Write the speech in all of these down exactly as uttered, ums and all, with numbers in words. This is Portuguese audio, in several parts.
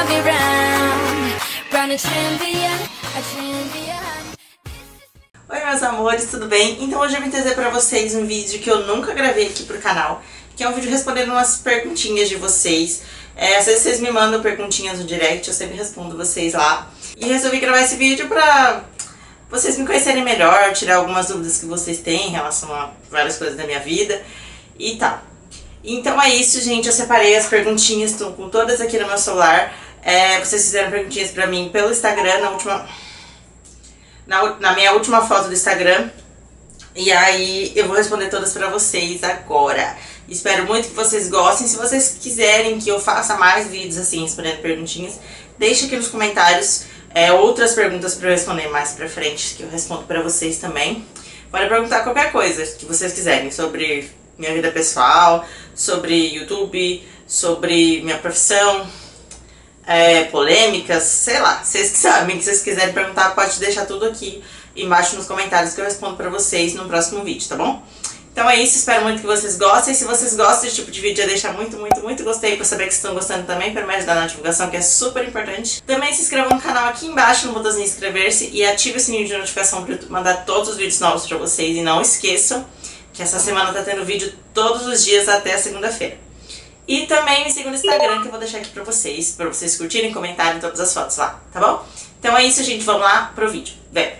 I'll be round, round a champion, a champion. Oi meus amores, tudo bem? Então hoje eu vim trazer pra vocês um vídeo que eu nunca gravei aqui pro canal, que é um vídeo respondendo umas perguntinhas de vocês. É, às vezes vocês me mandam perguntinhas no direct, eu sempre respondo vocês lá. E resolvi gravar esse vídeo pra vocês me conhecerem melhor, tirar algumas dúvidas que vocês têm em relação a várias coisas da minha vida e tal. Então é isso, gente, eu separei as perguntinhas, estão com todas aqui no meu celular. É, vocês fizeram perguntinhas pra mim pelo Instagram, na última... Na, na minha última foto do Instagram. E aí eu vou responder todas pra vocês agora. Espero muito que vocês gostem. Se vocês quiserem que eu faça mais vídeos assim, respondendo perguntinhas, deixa aqui nos comentários é, outras perguntas pra eu responder mais pra frente, que eu respondo pra vocês também. Pode perguntar qualquer coisa que vocês quiserem, sobre minha vida pessoal, sobre YouTube, sobre minha profissão, é, polêmicas, sei lá. Vocês que sabem, que vocês quiserem perguntar, pode deixar tudo aqui embaixo nos comentários que eu respondo pra vocês no próximo vídeo, tá bom? Então é isso, espero muito que vocês gostem. Se vocês gostam desse tipo de vídeo, já deixa muito, muito, muito gostei pra saber que estão gostando também, pra me ajudar na divulgação, que é super importante. Também se inscrevam no canal aqui embaixo, no botãozinho inscrever-se, e ative o sininho de notificação pra eu mandar todos os vídeos novos pra vocês. E não esqueçam que essa semana tá tendo vídeo todos os dias até segunda-feira. E também me sigam no Instagram, que eu vou deixar aqui pra vocês, pra vocês curtirem, comentarem todas as fotos lá, tá bom? Então é isso, gente, vamos lá pro vídeo. Vem!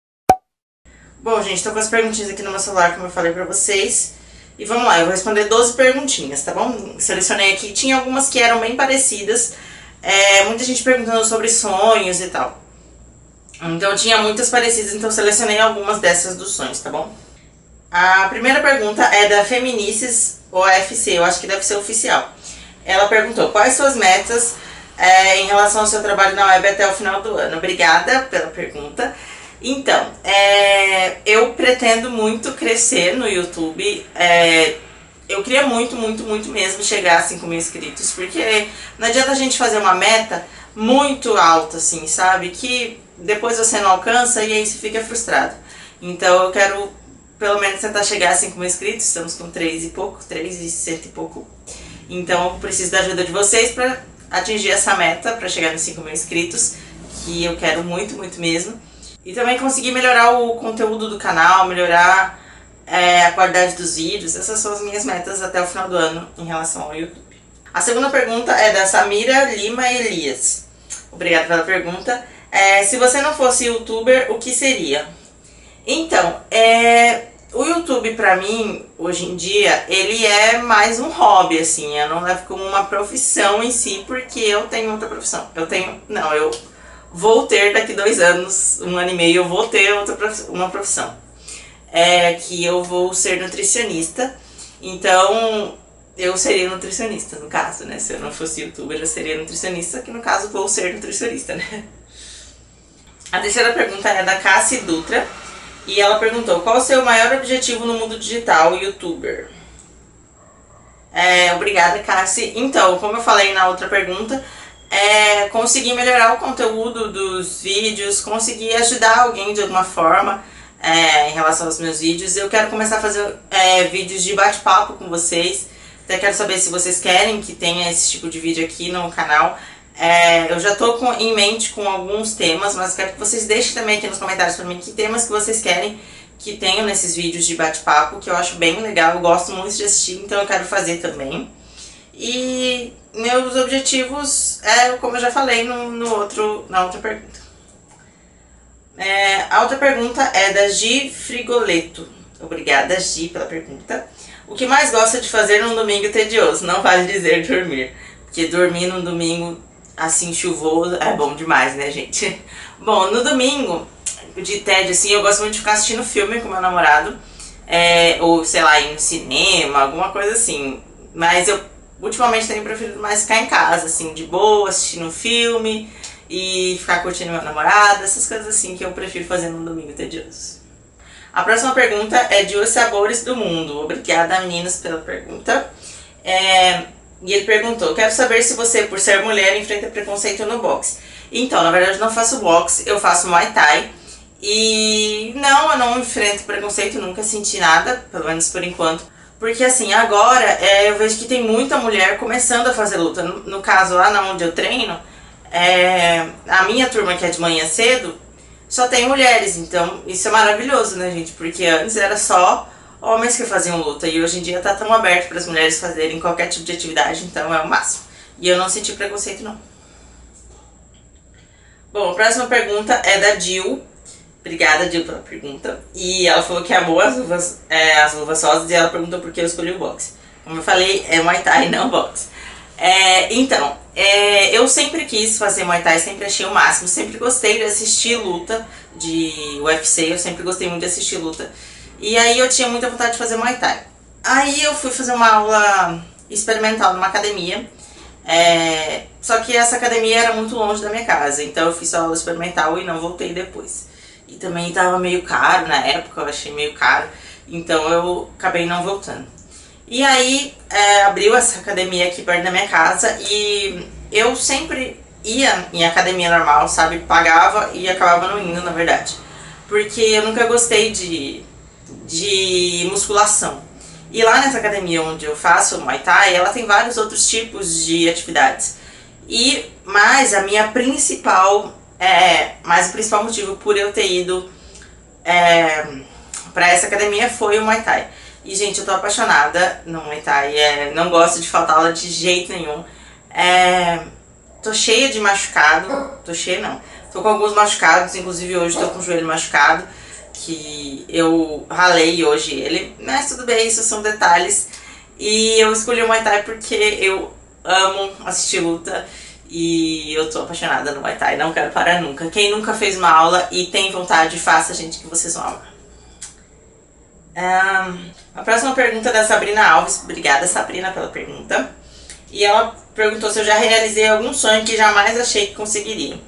Bom, gente, tô com as perguntinhas aqui no meu celular, como eu falei pra vocês. E vamos lá, eu vou responder doze perguntinhas, tá bom? Selecionei aqui, tinha algumas que eram bem parecidas. É, muita gente perguntando sobre sonhos e tal. Então tinha muitas parecidas, então selecionei algumas dessas dos sonhos, tá bom? A primeira pergunta é da Feminices O F C, eu acho que deve ser oficial. Ela perguntou, quais suas metas é, em relação ao seu trabalho na web até o final do ano? Obrigada pela pergunta. Então, é, eu pretendo muito crescer no YouTube. É, eu queria muito, muito, muito mesmo chegar a cinco mil inscritos, porque não adianta a gente fazer uma meta muito alta, assim, sabe? Que depois você não alcança e aí você fica frustrado. Então eu quero pelo menos tentar chegar a cinco mil inscritos, estamos com três e pouco, três e cento e pouco. Então eu preciso da ajuda de vocês para atingir essa meta, para chegar nos cinco mil inscritos, que eu quero muito, muito mesmo. E também conseguir melhorar o conteúdo do canal, melhorar é, a qualidade dos vídeos. Essas são as minhas metas até o final do ano em relação ao YouTube. A segunda pergunta é da Samira Lima Elias. Obrigada pela pergunta. É, se você não fosse youtuber, o que seria? Então, é, o YouTube pra mim, hoje em dia, ele é mais um hobby, assim. Eu não levo como uma profissão em si, porque eu tenho outra profissão. Eu tenho... Não, eu... Vou ter daqui dois anos, um ano e meio, eu vou ter outra profissão, uma profissão. É que eu vou ser nutricionista. Então, eu seria nutricionista, no caso, né? Se eu não fosse youtuber, eu seria nutricionista, que no caso vou ser nutricionista, né? A terceira pergunta é da Cassie Dutra. E ela perguntou, qual o seu maior objetivo no mundo digital, youtuber? É, obrigada, Cassie. Então, como eu falei na outra pergunta, é conseguir melhorar o conteúdo dos vídeos, conseguir ajudar alguém de alguma forma é, em relação aos meus vídeos. Eu quero começar a fazer é, vídeos de bate-papo com vocês. Até quero saber se vocês querem que tenha esse tipo de vídeo aqui no canal. É, eu já tô com, em mente com alguns temas, mas quero que vocês deixem também aqui nos comentários pra mim que temas que vocês querem que tenham nesses vídeos de bate-papo, que eu acho bem legal, eu gosto muito de assistir, então eu quero fazer também. E meus objetivos, é como eu já falei no, no outro, na outra pergunta. É, a outra pergunta é da Gi Frigoleto. Obrigada, Gi, pela pergunta. O que mais gosta de fazer num domingo tedioso? Não vale dizer dormir, porque dormir num domingo assim chuvoso é bom demais, né, gente? Bom, no domingo de tédio, assim, eu gosto muito de ficar assistindo filme com meu namorado, é, ou sei lá, ir no cinema, alguma coisa assim. Mas eu ultimamente tenho preferido mais ficar em casa, assim, de boa, assistindo um filme e ficar curtindo meu namorado, essas coisas assim que eu prefiro fazer num domingo tedioso. A próxima pergunta é de Os Sabores do Mundo. Obrigada, meninas, pela pergunta. É, e ele perguntou, quero saber se você, por ser mulher, enfrenta preconceito no boxe. Então, na verdade, eu não faço boxe, eu faço Muay Thai. E não, eu não enfrento preconceito, nunca senti nada, pelo menos por enquanto. Porque assim, agora é, eu vejo que tem muita mulher começando a fazer luta. No, no caso, lá onde eu treino, É, a minha turma, que é de manhã cedo, só tem mulheres, então isso é maravilhoso, né, gente? Porque antes era só homens que faziam luta e hoje em dia tá tão aberto para as mulheres fazerem qualquer tipo de atividade, então é o máximo. E eu não senti preconceito, não. Bom, a próxima pergunta é da Jill. Obrigada, Jill, pela pergunta. E ela falou que amou as luvas, é, as luvas rosas e ela perguntou por que eu escolhi o boxe. Como eu falei, é Muay Thai, não boxe. É, então, é, eu sempre quis fazer Muay Thai, sempre achei o máximo, sempre gostei de assistir luta de U F C, eu sempre gostei muito de assistir luta. E aí eu tinha muita vontade de fazer Muay Thai. Aí eu fui fazer uma aula experimental numa academia, é, só que essa academia era muito longe da minha casa, então eu fiz só aula experimental e não voltei depois. E também tava meio caro na época, eu achei meio caro, então eu acabei não voltando. E aí é, abriu essa academia aqui perto da minha casa e eu sempre ia em academia normal, sabe? Pagava e acabava não indo, na verdade. Porque eu nunca gostei de, de musculação. E lá nessa academia onde eu faço Muay Thai, ela tem vários outros tipos de atividades. E, mas a minha principal, é, mas o principal motivo por eu ter ido é, para essa academia foi o Muay Thai. E, gente, eu tô apaixonada no Muay Thai, é, não gosto de faltar aula de jeito nenhum. É, tô cheia de machucado, tô cheia não, tô com alguns machucados, inclusive hoje tô com o joelho machucado, que eu ralei hoje ele, mas tudo bem, isso são detalhes. E eu escolhi o Muay Thai porque eu amo assistir luta e eu tô apaixonada no Muay Thai, não quero parar nunca. Quem nunca fez uma aula e tem vontade, faça, gente, que vocês vão amar. Um, a próxima pergunta é da Sabrina Alves. Obrigada, Sabrina, pela pergunta. E ela perguntou se eu já realizei algum sonho que jamais achei que conseguiria.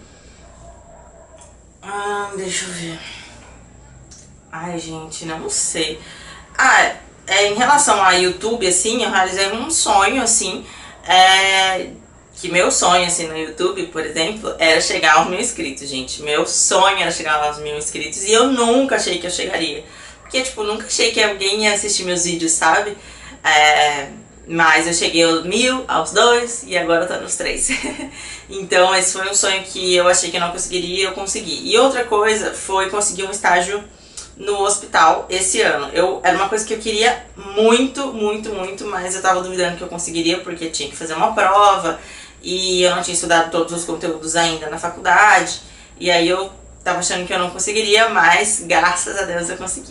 Ah, deixa eu ver. Ai, gente, não sei. Ah, é, em relação a YouTube, assim, eu realizei um sonho, assim, é, que meu sonho, assim, no YouTube, por exemplo, era chegar aos mil inscritos, gente. Meu sonho era chegar aos mil inscritos e eu nunca achei que eu chegaria. Porque, tipo, nunca achei que alguém ia assistir meus vídeos, sabe? É, mas eu cheguei aos mil, aos dois e agora eu tô nos três. Então, esse foi um sonho que eu achei que eu não conseguiria e eu consegui. E outra coisa foi conseguir um estágio no hospital esse ano. Eu, era uma coisa que eu queria muito, muito, muito, mas eu tava duvidando que eu conseguiria porque tinha que fazer uma prova e eu não tinha estudado todos os conteúdos ainda na faculdade. E aí eu tava achando que eu não conseguiria, mas graças a Deus eu consegui.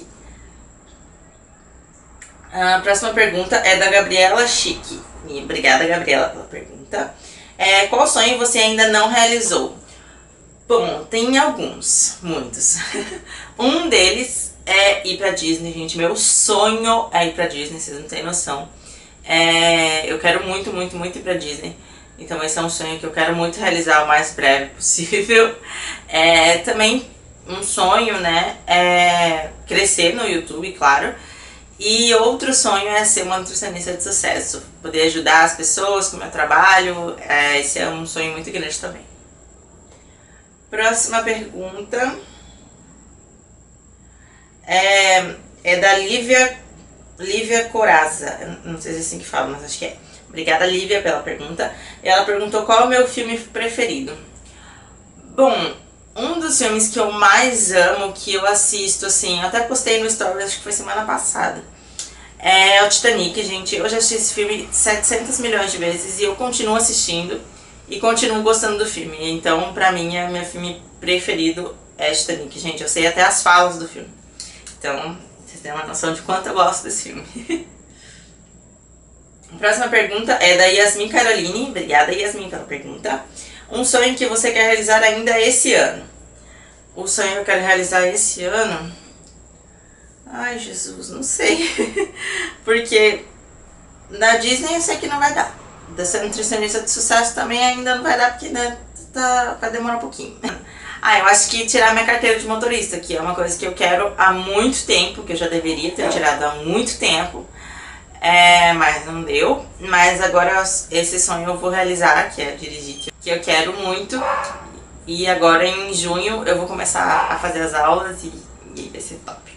A próxima pergunta é da Gabriela Chique. E obrigada, Gabriela, pela pergunta. É, qual sonho você ainda não realizou? Bom, tem alguns, muitos. Um deles é ir pra Disney, gente. Meu sonho é ir pra Disney, vocês não têm noção. É, eu quero muito, muito, muito ir pra Disney. Então esse é um sonho que eu quero muito realizar o mais breve possível. É, também um sonho, né, é crescer no YouTube, claro. E outro sonho é ser uma nutricionista de sucesso, poder ajudar as pessoas com o meu trabalho, é, esse é um sonho muito grande também. Próxima pergunta é, é da Lívia, Lívia Coraza, não sei se é assim que fala, mas acho que é. Obrigada, Lívia, pela pergunta. E ela perguntou qual é o meu filme preferido. Bom, um dos filmes que eu mais amo, que eu assisto, assim, eu até postei no Stories, acho que foi semana passada, é o Titanic, gente. Eu já assisti esse filme setecentos milhões de vezes e eu continuo assistindo e continuo gostando do filme. Então, pra mim, é meu filme preferido é Titanic, gente. Eu sei até as falas do filme. Então, vocês têm uma noção de quanto eu gosto desse filme. A próxima pergunta é da Yasmin Caroline. Obrigada, Yasmin, pela pergunta. Um sonho que você quer realizar ainda esse ano. O sonho que eu quero realizar esse ano... Ai, Jesus, não sei. Porque na Disney eu sei que não vai dar. Da ser nutricionista de sucesso também ainda não vai dar, porque né, tá, vai demorar um pouquinho. Ah, eu acho que tirar minha carteira de motorista, que é uma coisa que eu quero há muito tempo, que eu já deveria ter tirado há muito tempo. É, mas não deu. Mas agora esse sonho eu vou realizar, que é dirigir, que eu quero muito. E agora em junho eu vou começar a fazer as aulas e, e vai ser top.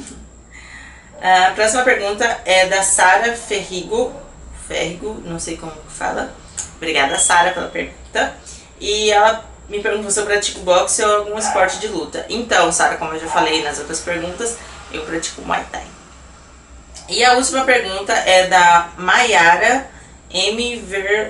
A próxima pergunta é da Sara Ferrigo. Ferrigo, não sei como fala. Obrigada, Sara, pela pergunta. E ela me perguntou se eu pratico boxe ou algum esporte de luta. Então, Sara, como eu já falei nas outras perguntas, eu pratico Muay Thai. E a última pergunta é da Mayara M. Ver...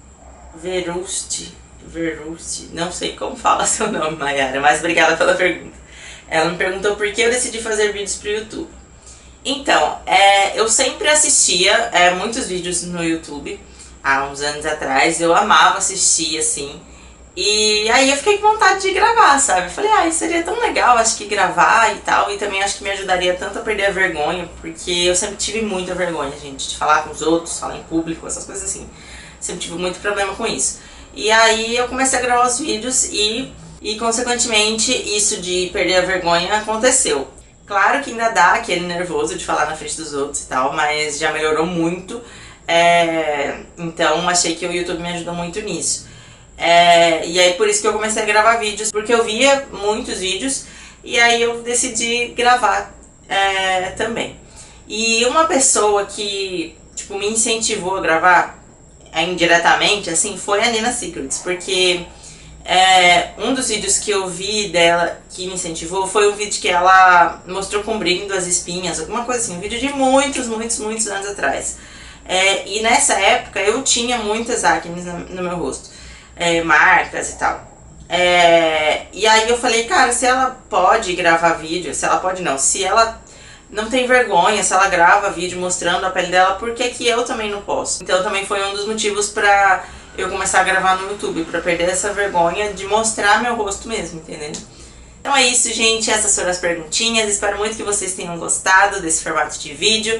Verusti. Verusti. Não sei como fala seu nome, Mayara, mas obrigada pela pergunta. Ela me perguntou por que eu decidi fazer vídeos pro YouTube. Então, é, eu sempre assistia é, muitos vídeos no YouTube, há uns anos atrás. Eu amava assistir, assim. E aí eu fiquei com vontade de gravar, sabe? Falei, ah, seria tão legal, acho que gravar e tal. E também acho que me ajudaria tanto a perder a vergonha, porque eu sempre tive muita vergonha, gente, de falar com os outros, falar em público, essas coisas assim. Sempre tive muito problema com isso. E aí eu comecei a gravar os vídeos e, e consequentemente, isso de perder a vergonha aconteceu. Claro que ainda dá aquele nervoso de falar na frente dos outros e tal, mas já melhorou muito. É, então achei que o YouTube me ajudou muito nisso. É, e aí por isso que eu comecei a gravar vídeos, porque eu via muitos vídeos e aí eu decidi gravar é, também. E uma pessoa que tipo, me incentivou a gravar é, indiretamente, assim, foi a Nina Secrets, porque é, um dos vídeos que eu vi dela que me incentivou foi um vídeo que ela mostrou cobrindo as espinhas, alguma coisa assim, um vídeo de muitos, muitos, muitos anos atrás. É, e nessa época eu tinha muitas acnes no, no meu rosto. É, marcas e tal. É, e aí eu falei, cara, se ela pode gravar vídeo, se ela pode não, se ela não tem vergonha, se ela grava vídeo mostrando a pele dela, por que que eu também não posso? Então também foi um dos motivos pra eu começar a gravar no YouTube, pra perder essa vergonha de mostrar meu rosto mesmo, entendeu? Então é isso, gente, essas foram as perguntinhas, espero muito que vocês tenham gostado desse formato de vídeo.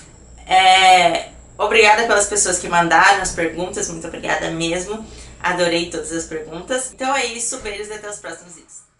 É, obrigada pelas pessoas que mandaram as perguntas, muito obrigada mesmo. Adorei todas as perguntas. Então é isso, beijos e até os próximos vídeos.